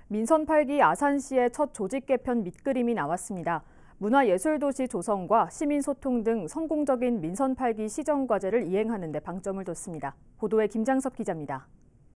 민선 8기 아산시의 첫 조직 개편 밑그림이 나왔습니다. 문화예술도시 조성과 시민소통 등 성공적인 민선 8기 시정과제를 이행하는 데 방점을 뒀습니다. 보도에 김장섭 기자입니다.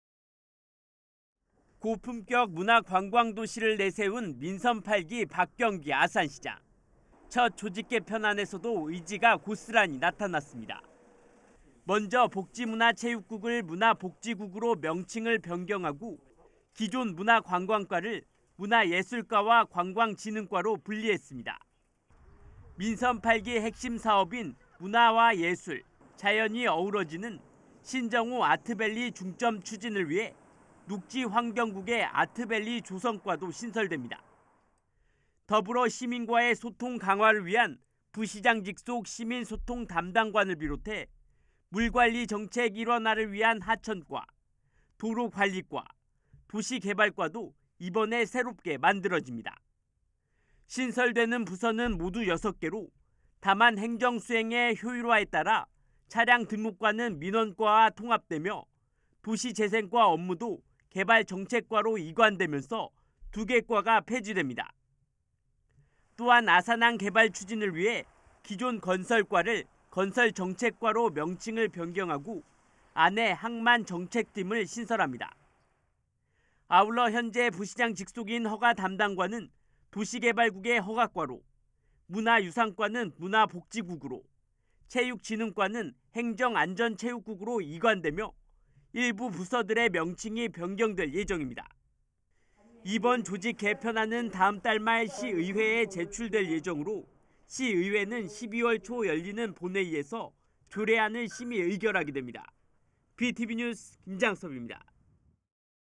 고품격 문화관광도시를 내세운 민선 8기 박경기 아산시장. 첫 조직 개편안에서도 의지가 고스란히 나타났습니다. 먼저 복지문화체육국을 문화복지국으로 명칭을 변경하고 기존 문화관광과를 문화예술과와 관광진흥과로 분리했습니다. 민선 8기 핵심 사업인 문화와 예술, 자연이 어우러지는 신정호 아트밸리 중점 추진을 위해 녹지환경국의 아트밸리 조성과도 신설됩니다. 더불어 시민과의 소통 강화를 위한 부시장 직속 시민소통 담당관을 비롯해 물관리 정책 일원화를 위한 하천과, 도로관리과, 도시개발과도 이번에 새롭게 만들어집니다. 신설되는 부서는 모두 6개로 다만 행정수행의 효율화에 따라 차량 등록과는 민원과와 통합되며 도시재생과 업무도 개발정책과로 이관되면서 2개 과가 폐지됩니다. 또한 아산항 개발 추진을 위해 기존 건설과를 건설정책과로 명칭을 변경하고 안에 항만정책팀을 신설합니다. 아울러 현재 부시장 직속인 허가 담당과는 도시개발국의 허가과로, 문화유산과는 문화복지국으로, 체육진흥과는 행정안전체육국으로 이관되며 일부 부서들의 명칭이 변경될 예정입니다. 이번 조직 개편안은 다음 달 말 시의회에 제출될 예정으로 시의회는 12월 초 열리는 본회의에서 조례안을 심의 의결하게 됩니다. BTV 뉴스 김장섭입니다.